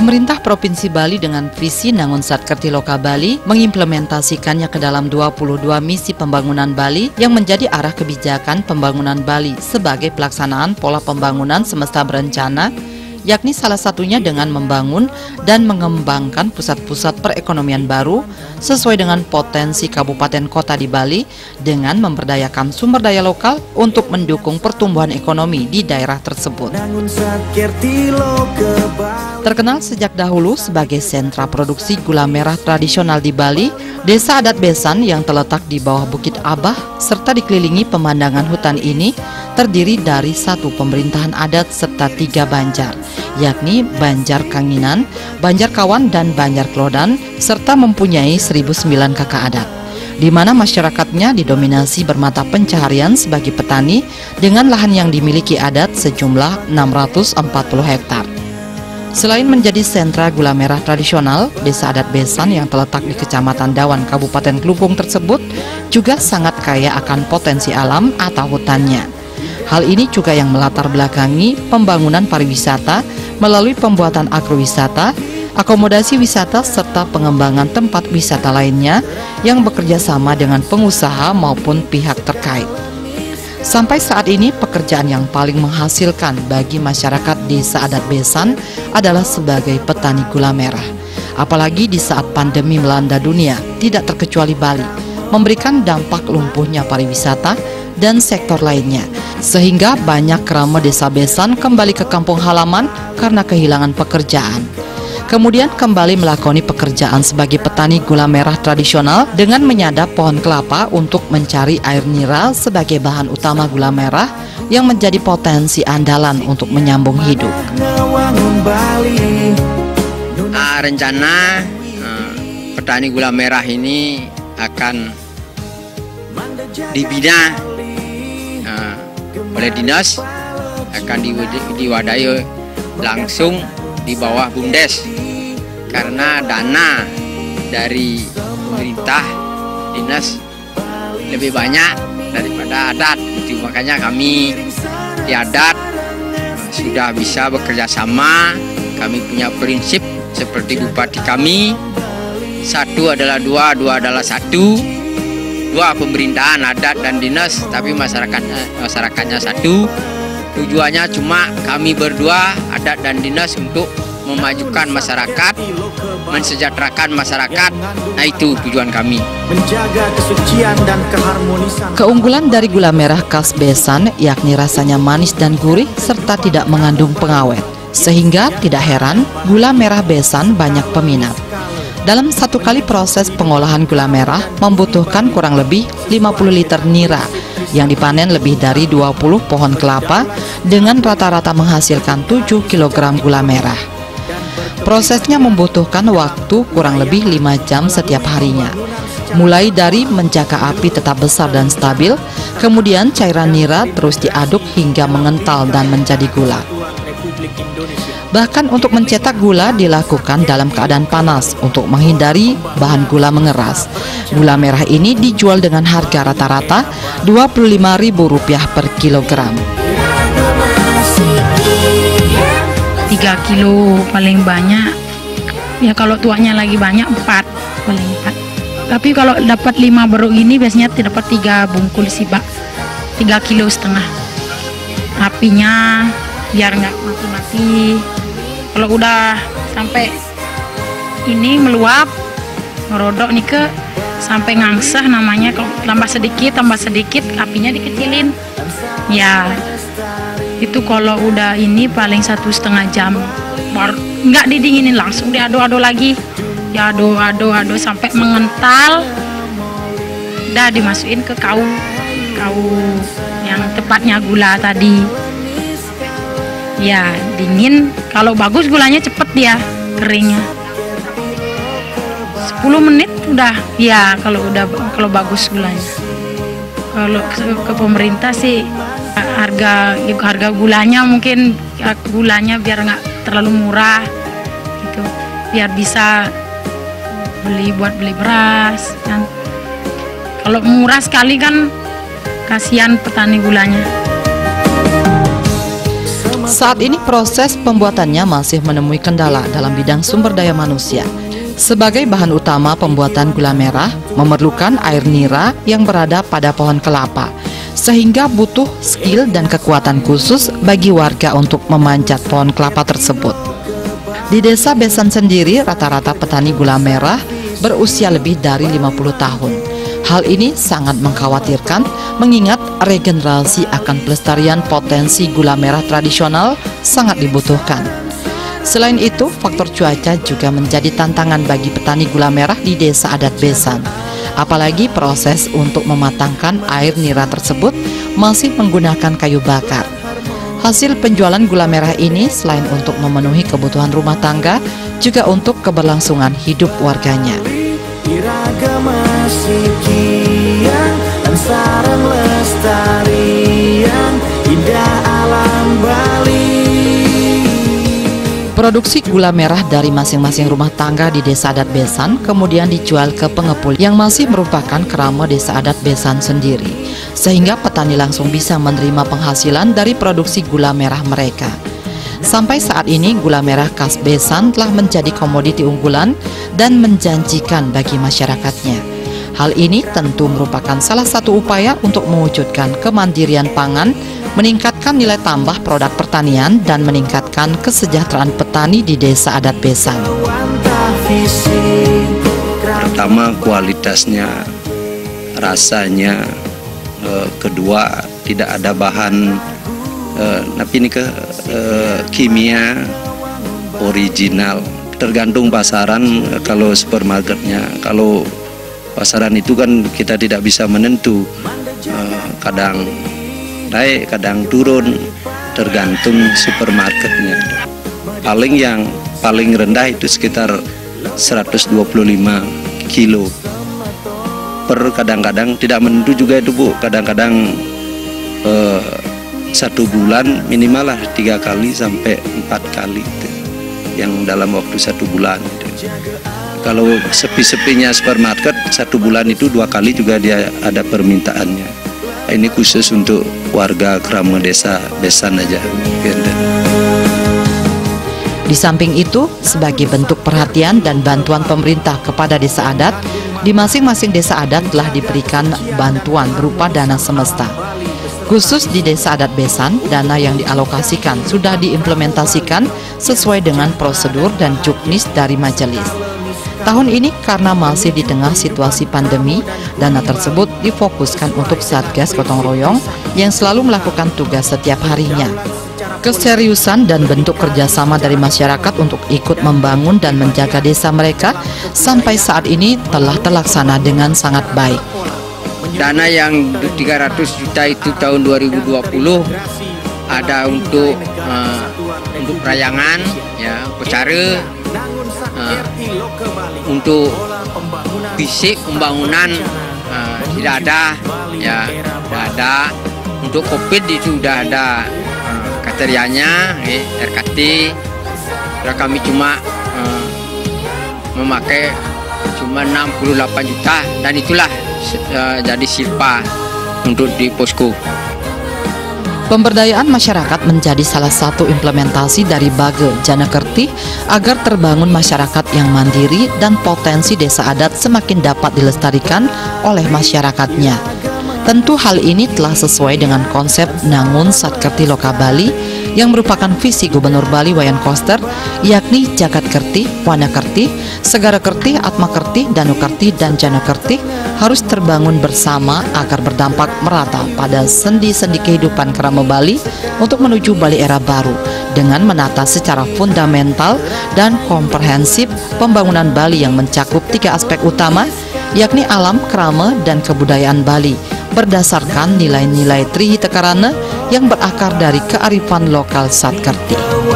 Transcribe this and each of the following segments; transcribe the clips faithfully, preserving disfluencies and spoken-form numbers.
Pemerintah Provinsi Bali dengan visi Nangun Satkerti Loka Bali mengimplementasikannya ke dalam dua puluh dua misi pembangunan Bali yang menjadi arah kebijakan pembangunan Bali sebagai pelaksanaan pola pembangunan semesta berencana, yakni salah satunya dengan membangun dan mengembangkan pusat-pusat perekonomian baru sesuai dengan potensi kabupaten kota di Bali dengan memberdayakan sumber daya lokal untuk mendukung pertumbuhan ekonomi di daerah tersebut. Terkenal sejak dahulu sebagai sentra produksi gula merah tradisional di Bali, Desa Adat Besan yang terletak di bawah Bukit Abah serta dikelilingi pemandangan hutan ini terdiri dari satu pemerintahan adat serta tiga banjar, yakni Banjar Kanginan, Banjar Kawan, dan Banjar Klodan, serta mempunyai seribu sembilan kakak adat, di mana masyarakatnya didominasi bermata pencaharian sebagai petani dengan lahan yang dimiliki adat sejumlah enam ratus empat puluh hektar. Selain menjadi sentra gula merah tradisional, Desa Adat Besan yang terletak di Kecamatan Dawan, Kabupaten Klungkung tersebut juga sangat kaya akan potensi alam atau hutannya. Hal ini juga yang melatar belakangi pembangunan pariwisata melalui pembuatan agrowisata, akomodasi wisata, serta pengembangan tempat wisata lainnya yang bekerja sama dengan pengusaha maupun pihak terkait. Sampai saat ini pekerjaan yang paling menghasilkan bagi masyarakat Desa Adat Besan adalah sebagai petani gula merah. Apalagi di saat pandemi melanda dunia, tidak terkecuali Bali, memberikan dampak lumpuhnya pariwisata dan sektor lainnya, sehingga banyak kerama Desa Besan kembali ke kampung halaman karena kehilangan pekerjaan. Kemudian kembali melakoni pekerjaan sebagai petani gula merah tradisional dengan menyadap pohon kelapa untuk mencari air nira sebagai bahan utama gula merah yang menjadi potensi andalan untuk menyambung hidup. Uh, rencana uh, petani gula merah ini akan dibina uh, oleh dinas, akan diwadahi langsung di bawah BUMDes, karena dana dari pemerintah dinas lebih banyak daripada adat. Itu makanya kami di adat sudah bisa bekerja sama. Kami punya prinsip seperti bupati kami, satu adalah dua, dua adalah satu. Dua pemerintahan adat dan dinas, tapi masyarakatnya masyarakatnya satu. Tujuannya cuma kami berdua, adat dan dinas, untuk memajukan masyarakat, mensejahterakan masyarakat. Nah, itu tujuan kami. Menjaga kesucian dan keharmonisan. Keunggulan dari gula merah khas Besan yakni rasanya manis dan gurih serta tidak mengandung pengawet, sehingga tidak heran gula merah Besan banyak peminat. Dalam satu kali proses pengolahan gula merah membutuhkan kurang lebih lima puluh liter nira yang dipanen lebih dari dua puluh pohon kelapa dengan rata-rata menghasilkan tujuh kilogram gula merah. Prosesnya membutuhkan waktu kurang lebih lima jam setiap harinya. Mulai dari menjaga api tetap besar dan stabil, kemudian cairan nira terus diaduk hingga mengental dan menjadi gula. Bahkan untuk mencetak gula dilakukan dalam keadaan panas untuk menghindari bahan gula mengeras. Gula merah ini dijual dengan harga rata-rata dua puluh lima ribu rupiah per kilogram. tiga kilo paling banyak. Ya kalau tuanya lagi banyak empat, paling empat. Tapi kalau dapat lima beruk ini biasanya dapat tiga bungkul sih, Pak. tiga kilo setengah. Apinya biar nggak mati-mati. Kalau udah sampai ini meluap, merodok nih ke sampai ngangsah namanya. Kalau tambah sedikit, tambah sedikit, apinya dikecilin. Ya, itu kalau udah ini paling satu setengah jam. Baru nggak didinginin, langsung diaduk-aduk lagi. Diaduk-aduk-aduk sampai mengental. Udah dimasukin ke kau, kau yang tepatnya gula tadi. Ya, dingin. Kalau bagus gulanya cepet dia keringnya. sepuluh menit udah. Ya, kalau udah kalau bagus gulanya. Kalau ke, ke pemerintah sih harga harga gulanya mungkin gulanya biar nggak terlalu murah gitu. Biar bisa beli buat beli beras kan. Kalau murah sekali kan kasihan petani gulanya. Saat ini proses pembuatannya masih menemui kendala dalam bidang sumber daya manusia. Sebagai bahan utama pembuatan gula merah memerlukan air nira yang berada pada pohon kelapa, sehingga butuh skill dan kekuatan khusus bagi warga untuk memanjat pohon kelapa tersebut. Di Desa Besan sendiri, rata-rata petani gula merah berusia lebih dari lima puluh tahun. Hal ini sangat mengkhawatirkan mengingat regenerasi akan pelestarian potensi gula merah tradisional sangat dibutuhkan. Selain itu, faktor cuaca juga menjadi tantangan bagi petani gula merah di Desa Adat Besan. Apalagi proses untuk mematangkan air nira tersebut masih menggunakan kayu bakar. Hasil penjualan gula merah ini selain untuk memenuhi kebutuhan rumah tangga, juga untuk keberlangsungan hidup warganya. Iragama sikian dan sarang lestarian indah alam Bali. Produksi gula merah dari masing-masing rumah tangga di Desa Adat Besan kemudian dijual ke pengepul yang masih merupakan kerama Desa Adat Besan sendiri, sehingga petani langsung bisa menerima penghasilan dari produksi gula merah mereka. Sampai saat ini gula merah khas Besan telah menjadi komoditi unggulan dan menjanjikan bagi masyarakatnya. Hal ini tentu merupakan salah satu upaya untuk mewujudkan kemandirian pangan, meningkatkan nilai tambah produk pertanian, dan meningkatkan kesejahteraan petani di Desa Adat Besan. Pertama, kualitasnya, rasanya, eh, kedua tidak ada bahan eh, tapi ini ke eh, kimia, original. Tergantung pasaran. Kalau supermarketnya, kalau pasaran itu kan kita tidak bisa menentu, eh, kadang naik, kadang turun, tergantung supermarketnya. Paling yang paling rendah itu sekitar seratus dua puluh lima kilo per, kadang-kadang tidak menentu juga itu Bu, kadang-kadang eh, satu bulan minimal lah tiga kali sampai empat kali itu, yang dalam waktu satu bulan itu. Kalau sepi-sepinya supermarket satu bulan itu dua kali juga dia ada permintaannya. Ini khusus untuk warga kerama Desa Besan aja. Di samping itu, sebagai bentuk perhatian dan bantuan pemerintah kepada desa adat, di masing-masing desa adat telah diberikan bantuan berupa dana semesta. Khusus di Desa Adat Besan, dana yang dialokasikan sudah diimplementasikan sesuai dengan prosedur dan juknis dari majelis. Tahun ini karena masih di tengah situasi pandemi, dana tersebut difokuskan untuk Satgas Gotong Royong yang selalu melakukan tugas setiap harinya. Keseriusan dan bentuk kerjasama dari masyarakat untuk ikut membangun dan menjaga desa mereka sampai saat ini telah terlaksana dengan sangat baik. Dana yang tiga ratus juta itu tahun dua ribu dua puluh ada untuk uh, untuk perayangan, ya, upacara, uh, untuk fisik pembangunan uh, tidak ada, ya, tidak ada. Untuk COVID itu sudah ada uh, kriterianya, eh, R K T. Karena kami cuma uh, memakai cuma enam puluh delapan juta, dan itulah uh, jadi silpa untuk di posko. Pemberdayaan masyarakat menjadi salah satu implementasi dari Bage Jana Kerti agar terbangun masyarakat yang mandiri dan potensi desa adat semakin dapat dilestarikan oleh masyarakatnya. Tentu hal ini telah sesuai dengan konsep Nangun Satkerti Loka Bali yang merupakan visi Gubernur Bali Wayan Koster, yakni Jagat Kerti, Wana Kerti, Segara Kerti, Atma Kerti, Danu Kerti, dan Jana Kerti harus terbangun bersama agar berdampak merata pada sendi-sendi kehidupan kerama Bali untuk menuju Bali era baru dengan menata secara fundamental dan komprehensif pembangunan Bali yang mencakup tiga aspek utama, yakni alam, kerama, dan kebudayaan Bali berdasarkan nilai-nilai Trihita Karana yang berakar dari kearifan lokal Satkerti.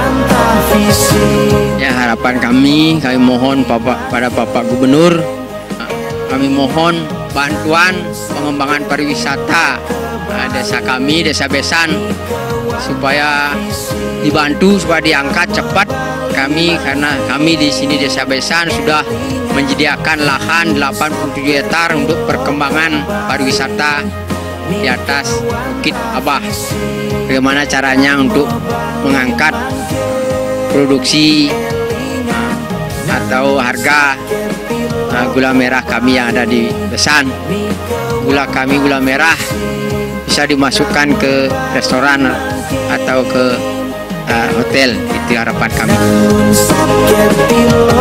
Ya, harapan kami, kami mohon Bapak, pada Bapak Gubernur, kami mohon bantuan pengembangan pariwisata desa kami, Desa Besan, supaya dibantu, supaya diangkat cepat kami, karena kami di sini Desa Besan sudah menyediakan lahan delapan puluh tujuh hektar untuk perkembangan pariwisata di atas Bukit Abah. Bagaimana caranya untuk mengangkat produksi atau harga uh, gula merah kami yang ada di Besan. Gula kami, gula merah, bisa dimasukkan ke restoran atau ke uh, hotel. Itu harapan kami.